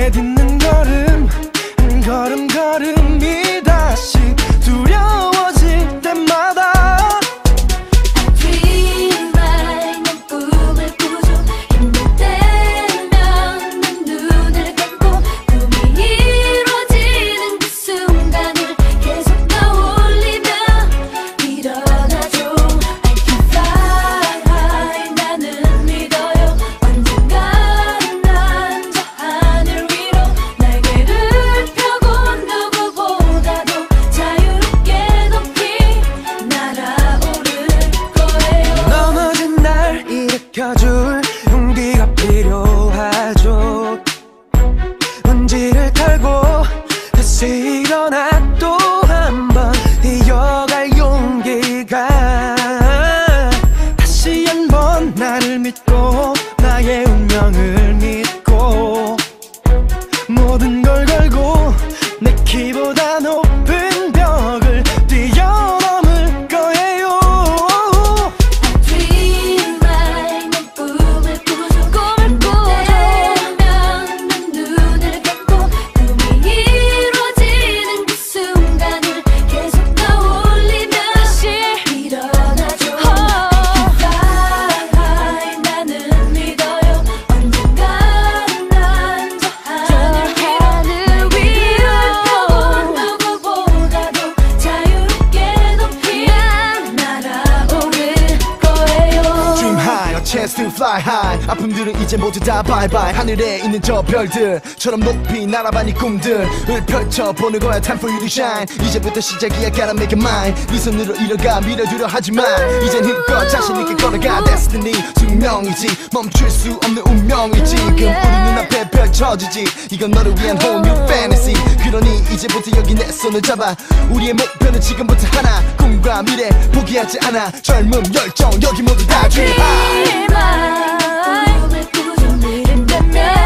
내딛는 걸음 한 걸음 걸음이 다시 두려워질 때마다 줄 용기가 필요하죠. 먼지를 털고 다시 일어나 또 한 번 이어갈 용기가 다시 한 번 나를 믿고 나의 운명을 믿고 모든 걸 걸고 내 키보다 높은 벽을 뛰어넘을 거예요. Chance to fly high. 아픔들은 이제 모두 다 bye bye. 하늘에 있는 저 별들처럼 높이 날아봐 네 꿈들을 펼쳐보는 거야. Time for you to shine. 이제부터 시작이야. Gotta make it mine. 네 손으로 이뤄가 밀어두려 하지만 이젠 힘껏 자신있게 걸어가. Destiny 숙명이지 멈출 수 없는 운명이지. 지금 우리 눈앞에 펼쳐지지. 이건 너를 위한 whole new fantasy. 그러니 이제부터 여기 내 손을 잡아. 우리의 목표는 지금부터 하나. 꿈과 미래 포기하지 않아. 젊음 열정 여기 모두 다 dream high. 꿈을 꾸준 이름 되면